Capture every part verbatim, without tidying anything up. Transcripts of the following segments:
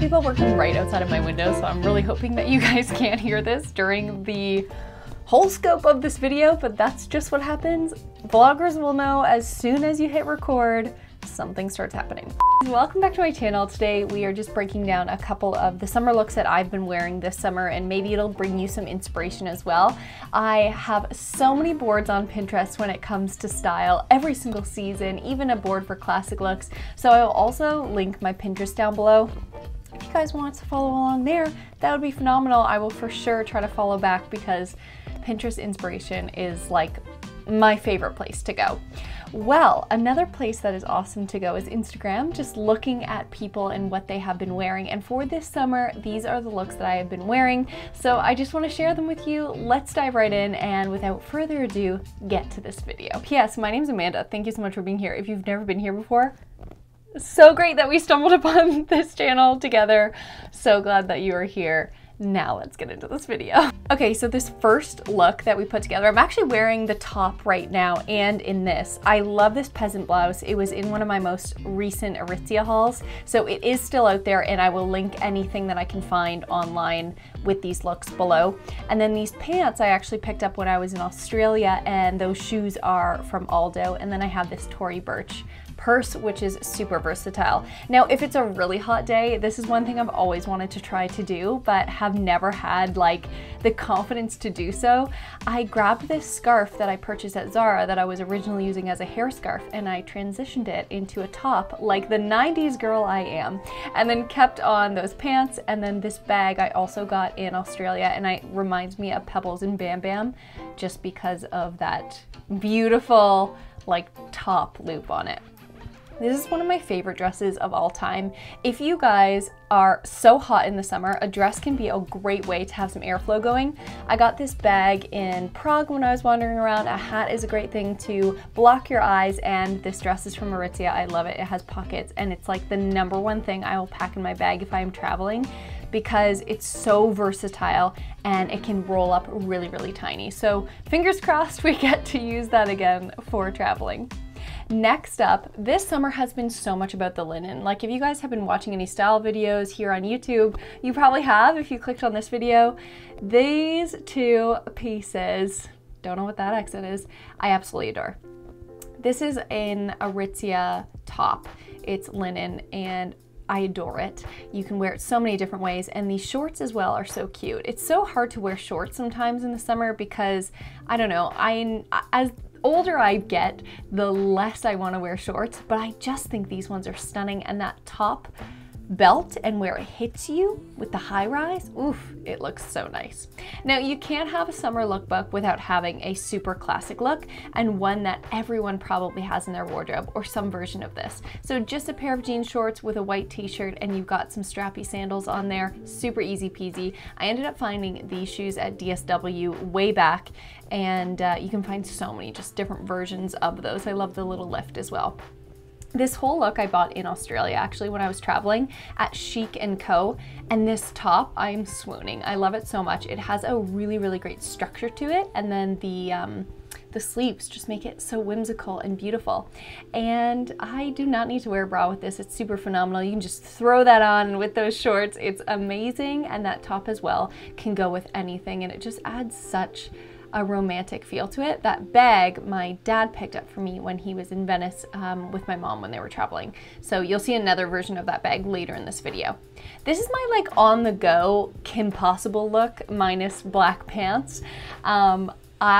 people working right outside of my window, so I'm really hoping that you guys can't hear this during the whole scope of this video, but that's just what happens. Vloggers will know as soon as you hit record, something starts happening. Welcome back to my channel. Today we are just breaking down a couple of the summer looks that I've been wearing this summer, and maybe it'll bring you some inspiration as well. I have so many boards on Pinterest when it comes to style every single season, even a board for classic looks. So I will also link my Pinterest down below. If you guys want to follow along there, that would be phenomenal. I will for sure try to follow back because Pinterest inspiration is like my favorite place to go. Well, another place that is awesome to go is Instagram, just looking at people and what they have been wearing. And for this summer, these are the looks that I have been wearing. So I just want to share them with you. Let's dive right in, and without further ado, get to this video. P S My name's Amanda. Thank you so much for being here. If you've never been here before, so great that we stumbled upon this channel together. So glad that you are here. Now let's get into this video. Okay, so this first look that we put together, I'm actually wearing the top right now and in this. I love this peasant blouse. It was in one of my most recent Aritzia hauls, so it is still out there, and I will link anything that I can find online with these looks below. And then these pants I actually picked up when I was in Australia, and those shoes are from Aldo. And then I have this Tory Burch purse, which is super versatile. Now, if it's a really hot day, this is one thing I've always wanted to try to do, but have never had like the confidence to do so. I grabbed this scarf that I purchased at Zara that I was originally using as a hair scarf, and I transitioned it into a top like the nineties girl I am, and then kept on those pants. And then this bag I also got in Australia, and it reminds me of Pebbles and Bam Bam just because of that beautiful like top loop on it. This is one of my favorite dresses of all time. If you guys are so hot in the summer, a dress can be a great way to have some airflow going. I got this bag in Prague when I was wandering around. A hat is a great thing to block your eyes, and this dress is from Aritzia. I love it. It has pockets, and it's like the number one thing I will pack in my bag if I am traveling, because it's so versatile and it can roll up really, really tiny. So fingers crossed we get to use that again for traveling. Next up, this summer has been so much about the linen. Like, if you guys have been watching any style videos here on YouTube, you probably have if you clicked on this video. These two pieces, don't know what that accent is, I absolutely adore. This is an Aritzia top. It's linen, and I adore it. You can wear it so many different ways, and these shorts as well are so cute. It's so hard to wear shorts sometimes in the summer because, I don't know, I as older I get, the less I want to wear shorts, but I just think these ones are stunning. And that top belt and where it hits you with the high rise, oof, it looks so nice. Now, you can't have a summer lookbook without having a super classic look, and one that everyone probably has in their wardrobe, or some version of this. So just a pair of jean shorts with a white t-shirt, and you've got some strappy sandals on there, super easy peasy. I ended up finding these shoes at D S W way back, and uh, you can find so many just different versions of those. I love the little lift as well. This whole look I bought in Australia actually when I was traveling at Chic and Co. And this top, I am swooning. I love it so much. It has a really, really great structure to it. And then the, um, the sleeves just make it so whimsical and beautiful. And I do not need to wear a bra with this. It's super phenomenal. You can just throw that on with those shorts. It's amazing. And that top as well can go with anything. And it just adds such a romantic feel to it. That bag my dad picked up for me when he was in Venice um, with my mom when they were traveling. So you'll see another version of that bag later in this video. This is my like on the go Kim Possible look minus black pants. Um,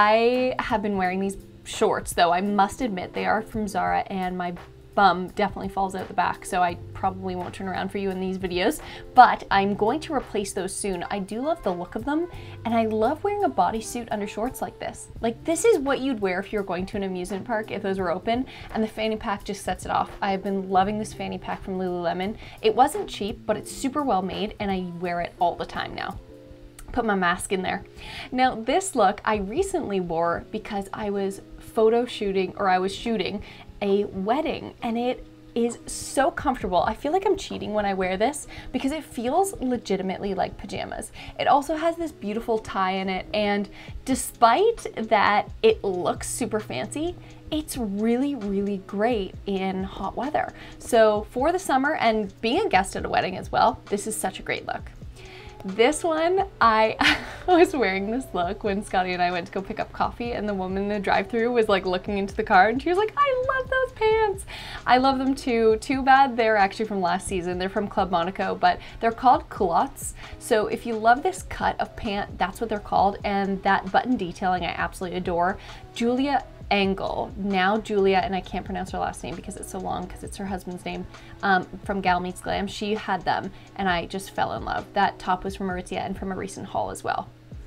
I have been wearing these shorts though. I must admit they are from Zara, and my bum definitely falls out the back, so I probably won't turn around for you in these videos, but I'm going to replace those soon. I do love the look of them, and I love wearing a bodysuit under shorts like this. Like, this is what you'd wear if you're going to an amusement park if those were open, and the fanny pack just sets it off. I've been loving this fanny pack from Lululemon. It wasn't cheap, but it's super well made, and I wear it all the time now. Put my mask in there. Now, this look I recently wore because I was photo shooting, or I was shooting a wedding, and it is so comfortable. I feel like I'm cheating when I wear this because it feels legitimately like pajamas. It also has this beautiful tie in it, and despite that it looks super fancy, it's really, really great in hot weather. So for the summer and being a guest at a wedding as well, this is such a great look. This one, I was wearing this look when Scotty and I went to go pick up coffee, and the woman in the drive-thru was like looking into the car and she was like, I love those pants. I love them too. Too bad they're actually from last season. They're from Club Monaco, but they're called culottes. So if you love this cut of pant, that's what they're called. And that button detailing I absolutely adore. Julia Engel, now Julia, and I can't pronounce her last name because it's so long because it's her husband's name, um, from Gal Meets Glam. She had them and I just fell in love. That top was from Aritzia and from a recent haul as well.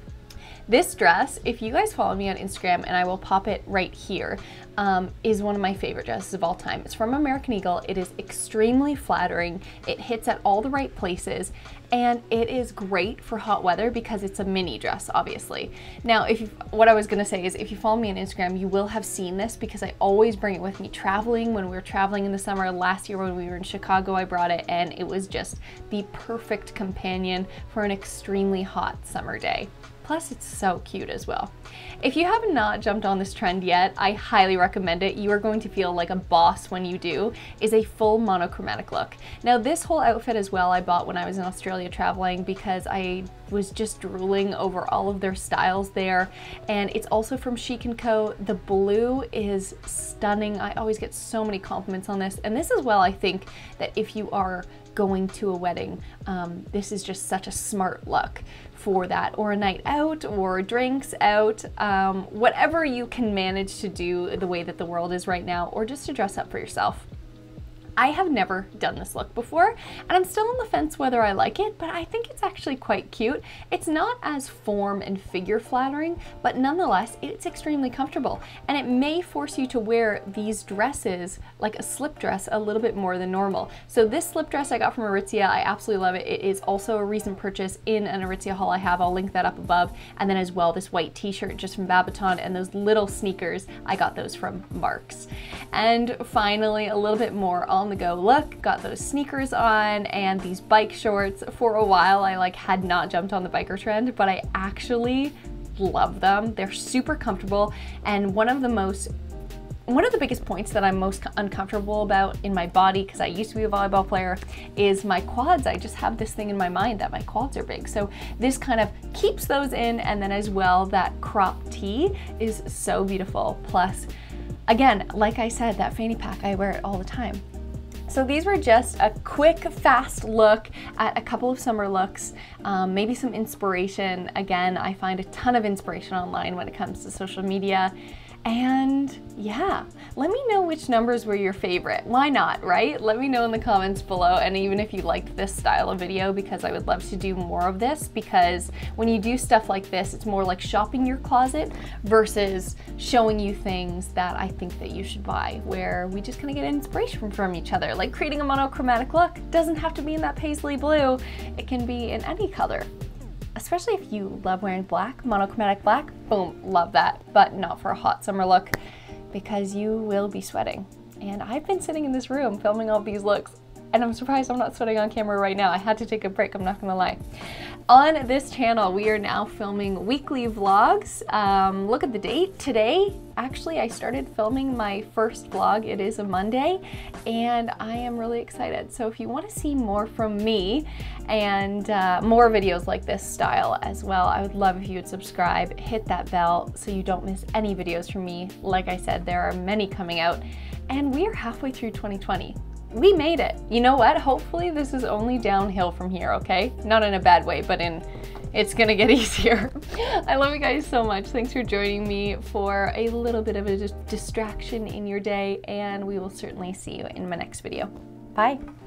This dress, if you guys follow me on Instagram, and I will pop it right here, um, is one of my favorite dresses of all time. It's from American Eagle. It is extremely flattering. It hits at all the right places, and it is great for hot weather because it's a mini dress, obviously. Now, if you, what I was gonna say is if you follow me on Instagram, you will have seen this because I always bring it with me traveling. When we were traveling in the summer, last year when we were in Chicago, I brought it, and it was just the perfect companion for an extremely hot summer day. Plus, it's so cute as well. If you have not jumped on this trend yet, I highly recommend it. You are going to feel like a boss when you do, is a full monochromatic look. Now, this whole outfit as well I bought when I was in Australia traveling because I was just drooling over all of their styles there. And it's also from Chic and Co. The blue is stunning. I always get so many compliments on this. And this as well, I think that if you are going to a wedding, um, this is just such a smart look for that, or a night out, or drinks out, um, whatever you can manage to do the way that the world is right now, or just to dress up for yourself. I have never done this look before, and I'm still on the fence whether I like it, but I think it's actually quite cute. It's not as form and figure flattering, but nonetheless, it's extremely comfortable, and it may force you to wear these dresses, like a slip dress, a little bit more than normal. So this slip dress I got from Aritzia, I absolutely love it. It is also a recent purchase in an Aritzia haul I have. I'll link that up above. And then as well, this white t-shirt just from Babaton, and those little sneakers, I got those from Marks. And finally, a little bit more on the go look. Got those sneakers on and these bike shorts. For a while I like had not jumped on the biker trend, but I actually love them. They're super comfortable, and one of the most One of the biggest points that I'm most uncomfortable about in my body, because I used to be a volleyball player, is my quads. I just have this thing in my mind that my quads are big. So this kind of keeps those in, and then as well, that crop tee is so beautiful. Plus, again, like I said, that fanny pack, I wear it all the time. So these were just a quick, fast look at a couple of summer looks, um, maybe some inspiration. Again, I find a ton of inspiration online when it comes to social media. And yeah, let me know which numbers were your favorite. Why not, right? Let me know in the comments below, and even if you liked this style of video, because I would love to do more of this, because when you do stuff like this, it's more like shopping your closet versus showing you things that I think that you should buy, where we just kind of get inspiration from, from each other. Like creating a monochromatic look doesn't have to be in that paisley blue. It can be in any color. Especially if you love wearing black, monochromatic black, boom, love that, but not for a hot summer look because you will be sweating. And I've been sitting in this room filming all these looks, and I'm surprised I'm not sweating on camera right now. I had to take a break, I'm not gonna lie. On this channel, we are now filming weekly vlogs. Um, look at the date. Today, actually, I started filming my first vlog. It is a Monday, and I am really excited. So if you want to see more from me and uh, more videos like this style as well, I would love if you would subscribe, hit that bell so you don't miss any videos from me. Like I said, there are many coming out, and we are halfway through twenty twenty. We made it. You know what? Hopefully this is only downhill from here, okay? Not in a bad way, but in it's gonna get easier. I love you guys so much. Thanks for joining me for a little bit of a distraction in your day, and we will certainly see you in my next video. Bye.